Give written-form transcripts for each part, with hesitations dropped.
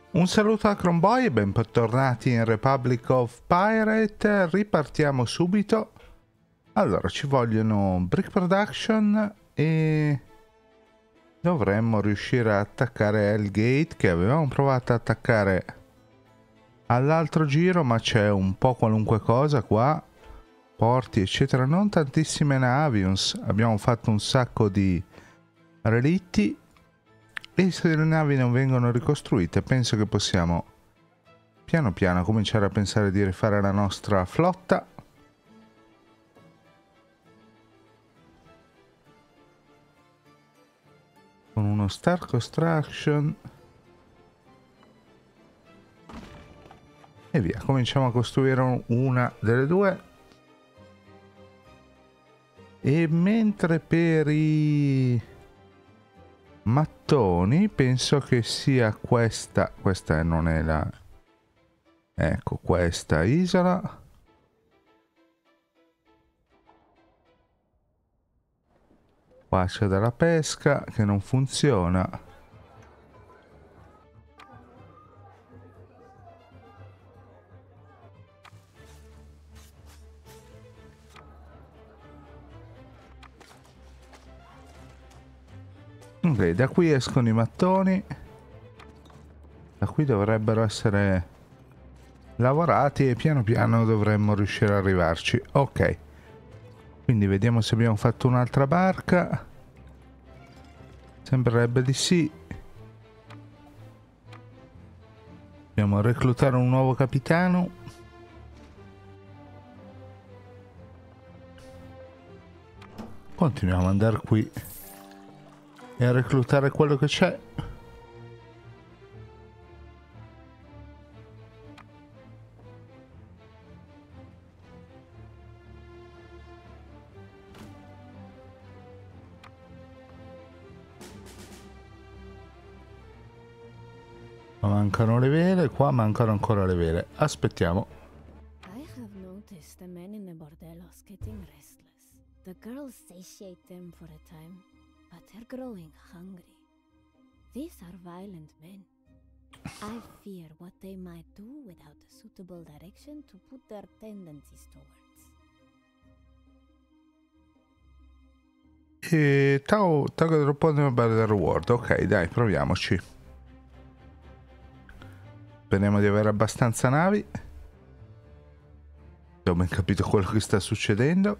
Un saluto a Cronboy e bentornati in Republic of Pirate. Ripartiamo subito. Allora, ci vogliono brick production e dovremmo riuscire a attaccare Hellgate, che avevamo provato a attaccare all'altro giro, ma c'è un po' qualunque cosa qua, porti eccetera, non tantissime navi. Abbiamo fatto un sacco di relitti. E se le navi non vengono ricostruite, penso che possiamo piano piano cominciare a pensare di rifare la nostra flotta. Con uno Star Construction. E via, cominciamo a costruire una delle due. E mentre per i mattoni penso che sia questa non è la, ecco, questa isola. Qua c'è della pesca che non funziona. Ok, da qui escono i mattoni. Da qui dovrebbero essere lavorati e piano piano dovremmo riuscire ad arrivarci. Ok. Quindi vediamo se abbiamo fatto un'altra barca. Sembrerebbe di sì. Dobbiamo reclutare un nuovo capitano. Continuiamo ad andare qui e a reclutare quello che c'è. Mancano le vele, qua mancano ancora le vele. Aspettiamo. I have noticed the men in the bordellos getting restless. The girls satiate them for a time, but they're growing hungry. These are violent men. I fear what they might do without a suitable direction to put their tendencies towards. E Tao Drop Battle Reward. Ok, dai, proviamoci. Speriamo di avere abbastanza navi. Ho ben capito quello che sta succedendo.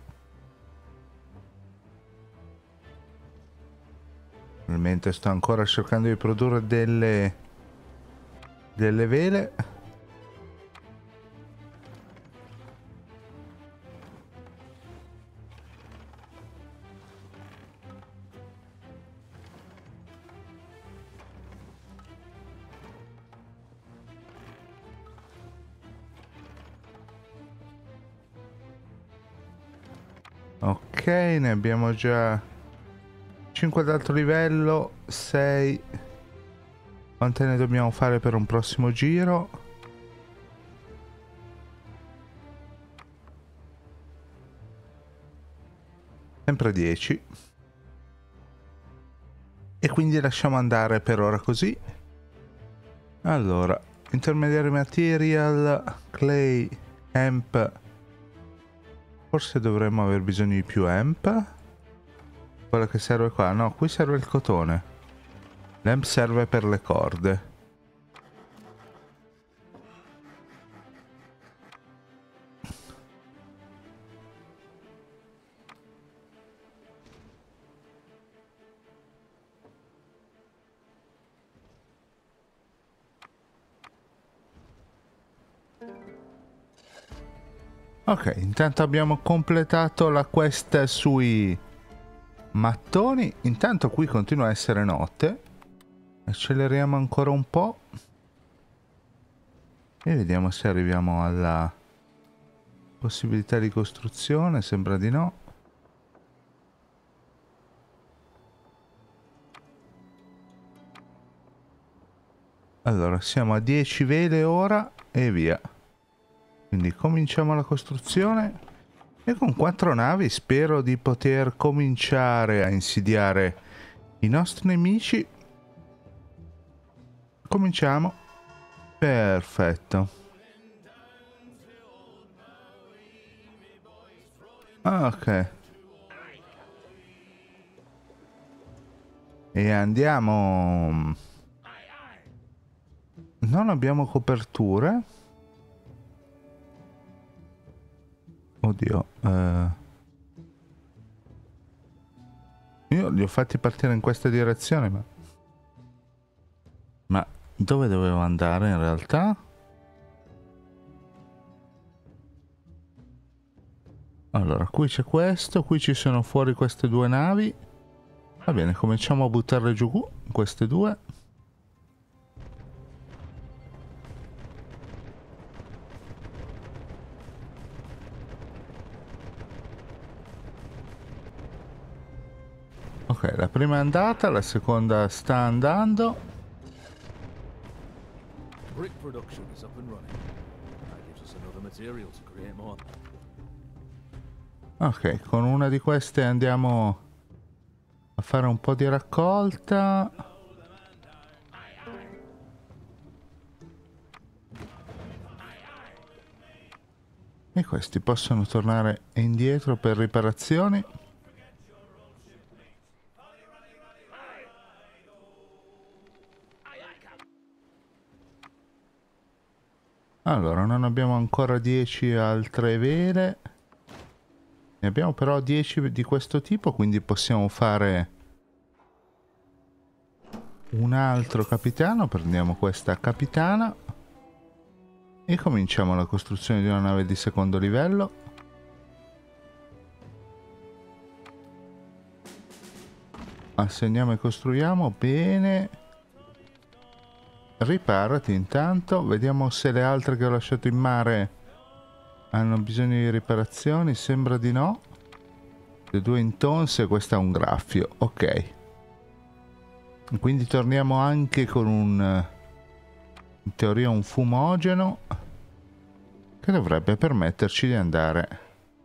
Mentre sto ancora cercando di produrre delle vele. Ok, ne abbiamo già 5 ad alto livello, 6. Quante ne dobbiamo fare per un prossimo giro? Sempre 10. E quindi lasciamo andare per ora così. Allora, intermediary material, clay, hemp. Forse dovremmo aver bisogno di più hemp. Quello che serve qua, no, qui serve il cotone. L'hemp serve per le corde. Ok, intanto abbiamo completato la quest sui mattoni. Intanto qui continua a essere notte. Acceleriamo ancora un po' e vediamo se arriviamo alla possibilità di costruzione. Sembra di no. Allora, siamo a 10 vele ora e via. Quindi cominciamo la costruzione e con 4 navi spero di poter cominciare a insidiare i nostri nemici. Cominciamo. Perfetto. Ok. E andiamo. Non abbiamo coperture. Oddio. Io li ho fatti partire in questa direzione, ma dove dovevo andare in realtà? Allora, qui c'è questo, qui ci sono fuori queste due navi. Va bene, cominciamo a buttarle giù queste due. Ok, la prima è andata, la seconda sta andando. Brick production is up and running. That gives us another material to create more. Ok, con una di queste andiamo a fare un po' di raccolta. E questi possono tornare indietro per riparazioni. Allora, non abbiamo ancora 10 altre vele. Ne abbiamo però 10 di questo tipo, quindi possiamo fare un altro capitano. Prendiamo questa capitana e cominciamo la costruzione di una nave di secondo livello. Assegniamo e costruiamo. Bene. Riparati intanto. Vediamo se le altre che ho lasciato in mare hanno bisogno di riparazioni. Sembra di no. Le due intonse, questa è un graffio. Ok. Quindi torniamo anche con un, in teoria, un fumogeno che dovrebbe permetterci di andare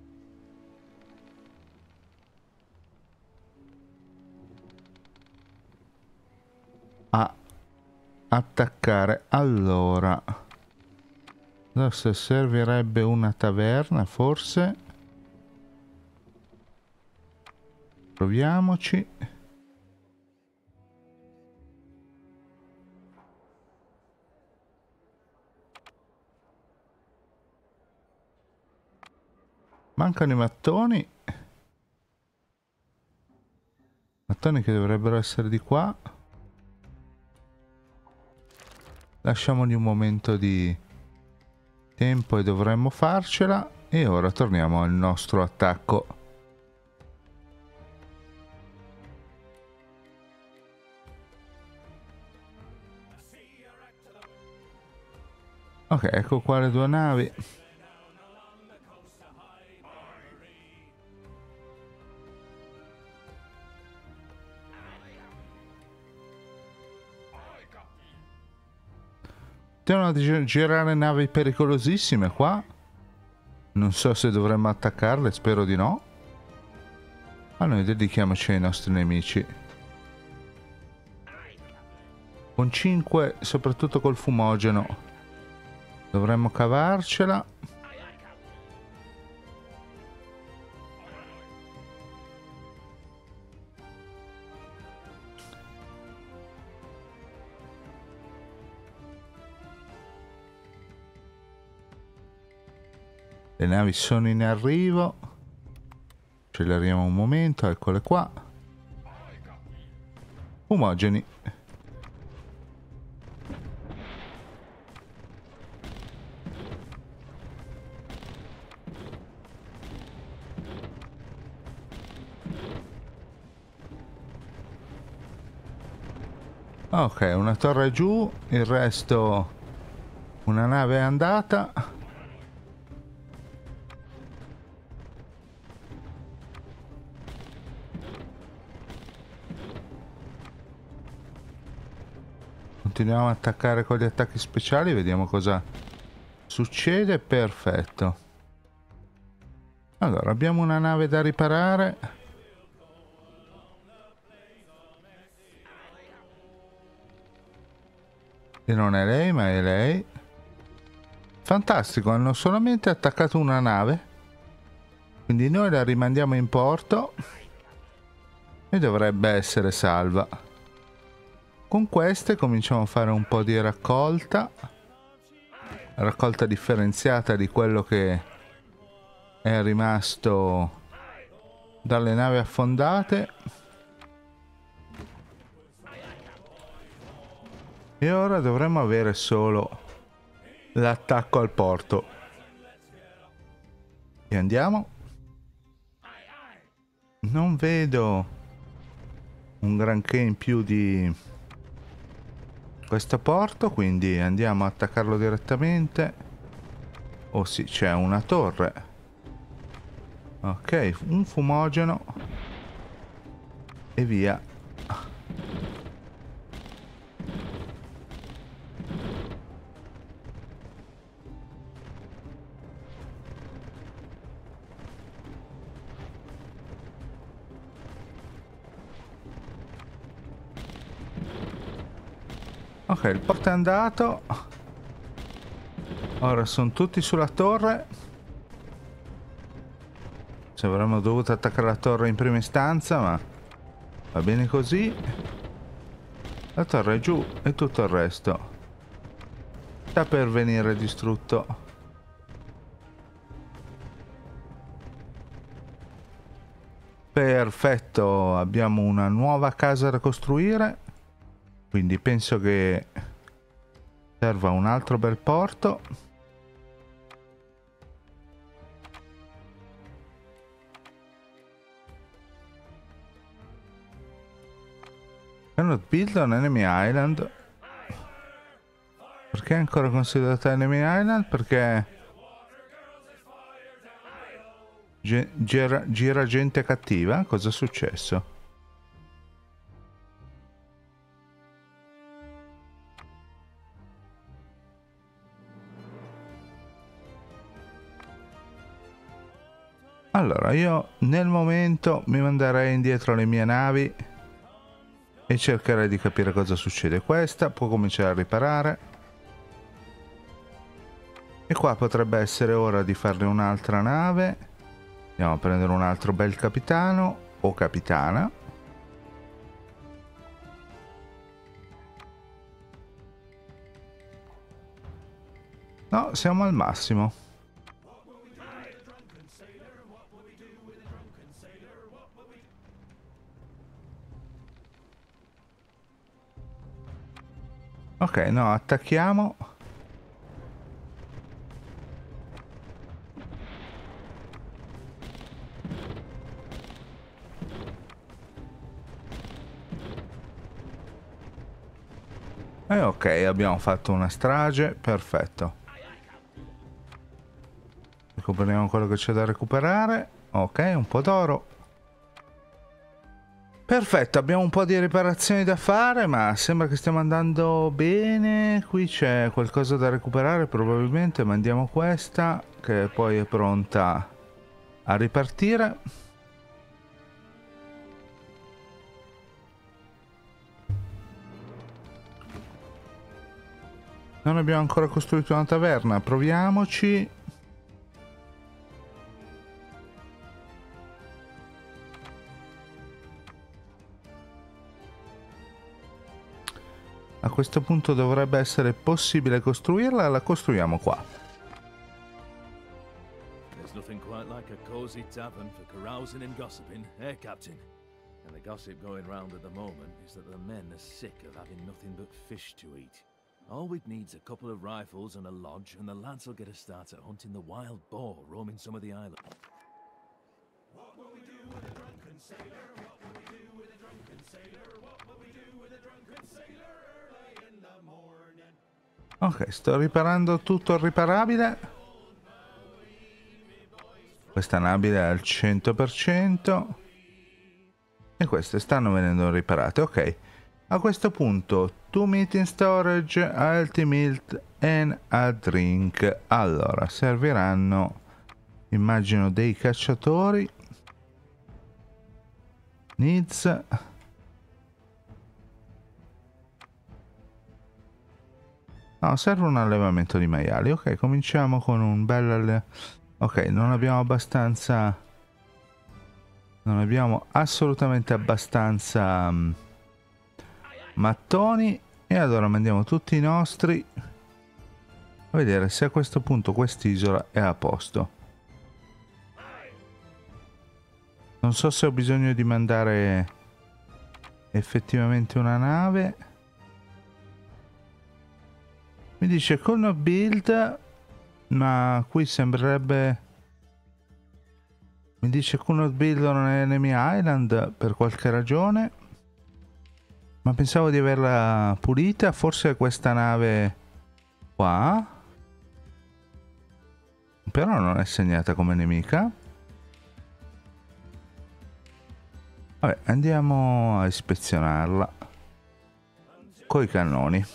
a attaccare. Allora, adesso servirebbe una taverna, forse. Proviamoci. Mancano i mattoni. Mattoni che dovrebbero essere di qua. Lasciamogli un momento di tempo e dovremmo farcela. E ora torniamo al nostro attacco. Ok, ecco qua le due navi. Devono girare navi pericolosissime qua. Non so se dovremmo attaccarle, spero di no. Ma noi dedichiamoci ai nostri nemici. Con 5, soprattutto col fumogeno, dovremmo cavarcela. Le navi sono in arrivo. Acceleriamo un momento, eccole qua. Fumogeni. Ok, una torre giù, il resto una nave è andata. Continuiamo a attaccare con gli attacchi speciali, vediamo cosa succede. Perfetto. Allora, abbiamo una nave da riparare. E non è lei, ma è lei. Fantastico, hanno solamente attaccato una nave. Quindi noi la rimandiamo in porto. E dovrebbe essere salva. Con queste cominciamo a fare un po' di raccolta. Raccolta differenziata di quello che è rimasto dalle navi affondate. E ora dovremmo avere solo l'attacco al porto. E andiamo. Non vedo un granché in più di questo porto, quindi andiamo a attaccarlo direttamente. Oh sì, c'è una torre. Ok, un fumogeno. E via. Ok, il porto è andato. Ora sono tutti sulla torre. Ci avremmo dovuto attaccare la torre in prima istanza, ma va bene così. La torre è giù e tutto il resto sta per venire distrutto. Perfetto, abbiamo una nuova casa da costruire. Quindi penso che serva un altro bel porto. Cannot build on enemy island. Perché è ancora considerata enemy island? Perché gira gente cattiva? Cosa è successo? Allora, io nel momento mi manderei indietro le mie navi e cercherei di capire cosa succede. Questa può cominciare a riparare. E qua potrebbe essere ora di farne un'altra nave. Andiamo a prendere un altro bel capitano o capitana. No, siamo al massimo. Ok, no, attacchiamo. E ok, abbiamo fatto una strage, perfetto. Recuperiamo quello che c'è da recuperare. Ok, un po' d'oro. Perfetto, abbiamo un po' di riparazioni da fare, ma sembra che stiamo andando bene. Qui c'è qualcosa da recuperare, probabilmente mandiamo questa, che poi è pronta a ripartire. Non abbiamo ancora costruito una taverna, proviamoci. A questo punto dovrebbe essere possibile costruirla, la costruiamo qua. There's nothing quite like a cozy tavern for carousing and gossiping, eh, Captain? And the gossip going round at the moment is that the men are sick of having nothing but fish to eat. All we'd need's a couple of rifles and a lodge, and the lads will get a start at hunting the wild boar roaming some of the island. What will we do with a drunken sailor? What will we do with a drunken sailor? What will we do with a drunken sailor early in the morning? Ok, sto riparando tutto il riparabile. Questa nabile è al 100%. E queste stanno venendo riparate, ok. A questo punto, 2 meat in storage, healthy meat and a drink. Allora, serviranno, immagino, dei cacciatori. Needs. No, serve un allevamento di maiali. Ok, cominciamo con un bel ok, non abbiamo abbastanza... Non abbiamo assolutamente abbastanza mattoni. E allora mandiamo tutti i nostri a vedere se a questo punto quest'isola è a posto. Non so se ho bisogno di mandare effettivamente una nave. Mi dice con no build, ma qui sembrerebbe... Mi dice Cunard Build on Enemy Island per qualche ragione. Ma pensavo di averla pulita. Forse questa nave qua. Però non è segnata come nemica. Vabbè, andiamo a ispezionarla. Coi cannoni.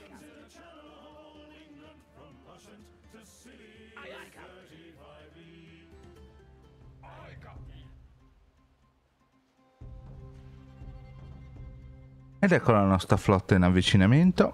Ed ecco la nostra flotta in avvicinamento.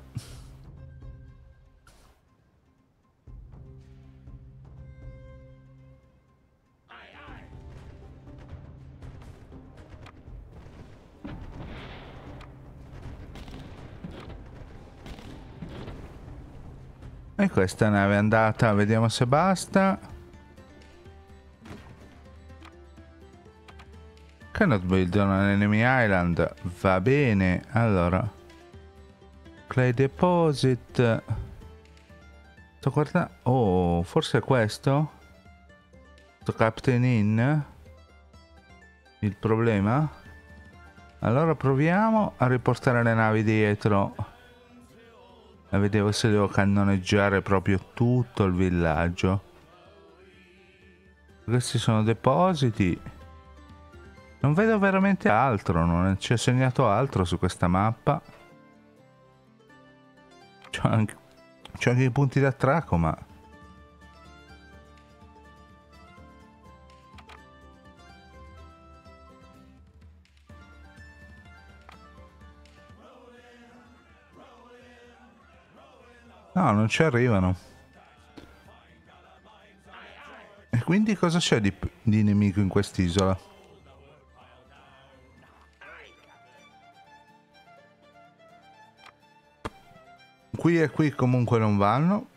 E questa nave è andata, vediamo se basta. Cannot build on an enemy island. Va bene, allora. Clay deposit. Sto guardando. Oh, forse è questo? Sto Captain In. Il problema? Allora proviamo a riportare le navi dietro. E vedevo se devo cannoneggiare proprio tutto il villaggio. Questi sono depositi. Non vedo veramente altro, non ci è segnato altro su questa mappa. C'ho anche i punti d'attracco, ma... No, non ci arrivano. E quindi cosa c'è di nemico in quest'isola? Qui e qui comunque non vanno.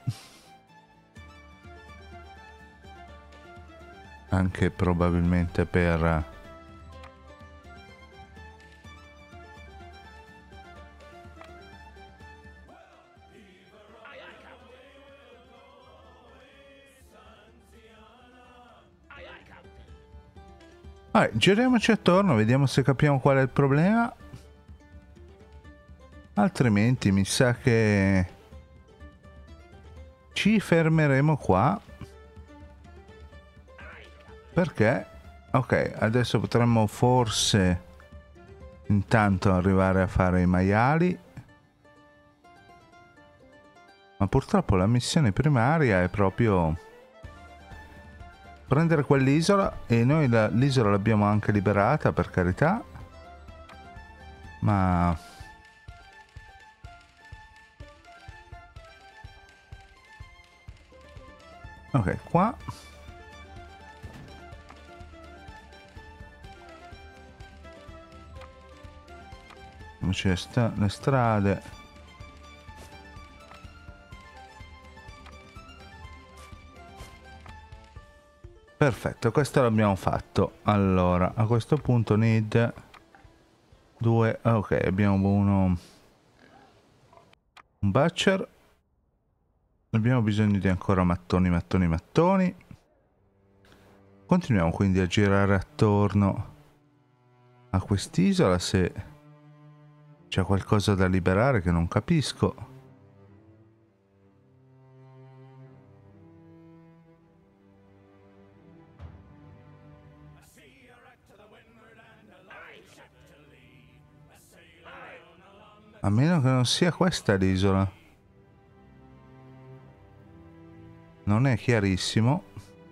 Anche probabilmente per... Vabbè, giriamoci attorno, vediamo se capiamo qual è il problema. Altrimenti mi sa che ci fermeremo qua. Perché? Ok, adesso potremmo forse intanto arrivare a fare i maiali. Ma purtroppo la missione primaria è proprio prendere quell'isola. E noi l'isola l'abbiamo anche liberata, per carità. Ma... Ok, qua. C'è le strade. Perfetto, questo l'abbiamo fatto. Allora, a questo punto need 2. Ok, abbiamo un butcher. Abbiamo bisogno di ancora mattoni. Continuiamo quindi a girare attorno a quest'isola se c'è qualcosa da liberare che non capisco. A meno che non sia questa l'isola. Non è chiarissimo.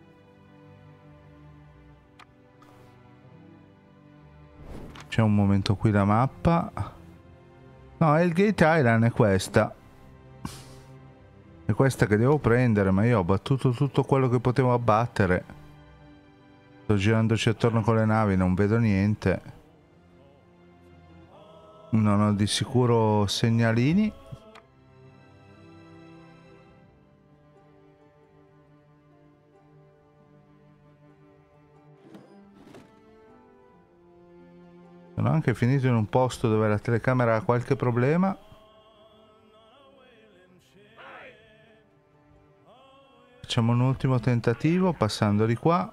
C'è un momento qui la mappa. No, Hellgate Island è questa. È questa che devo prendere, ma io ho battuto tutto quello che potevo abbattere. Sto girandoci attorno con le navi, non vedo niente. Non ho di sicuro segnalini. Sono anche finito in un posto dove la telecamera ha qualche problema. Facciamo un ultimo tentativo passando di qua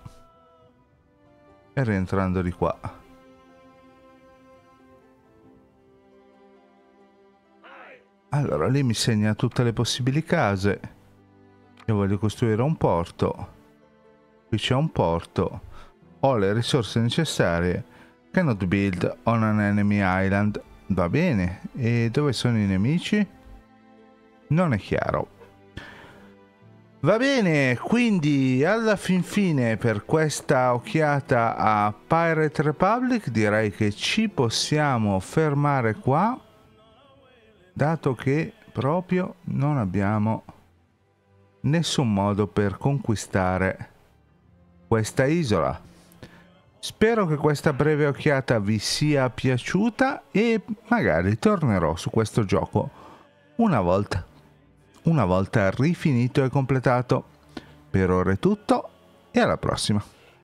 e rientrando di qua. Allora lì mi segna tutte le possibili case. Io voglio costruire un porto. Qui c'è un porto. Ho le risorse necessarie. Cannot build on an enemy island. Va bene. E dove sono i nemici? Non è chiaro. Va bene, quindi alla fin fine per questa occhiata a Pirate Republic direi che ci possiamo fermare qua, dato che proprio non abbiamo nessun modo per conquistare questa isola. Spero che questa breve occhiata vi sia piaciuta e magari tornerò su questo gioco una volta rifinito e completato. Per ora è tutto e alla prossima.